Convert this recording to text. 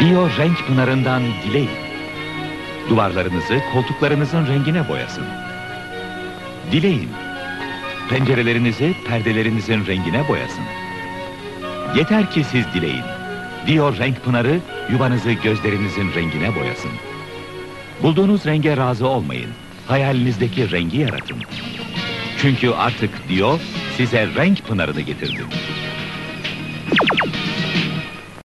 Dio renk pınarından dileyin. Duvarlarınızı koltuklarınızın rengine boyasın. Dileyin. Pencerelerinizi perdelerinizin rengine boyasın. Yeter ki siz dileyin. Dio renk pınarı yuvanızı gözlerinizin rengine boyasın. Bulduğunuz renge razı olmayın. Hayalinizdeki rengi yaratın. Çünkü artık Dio size renk pınarını getirdi.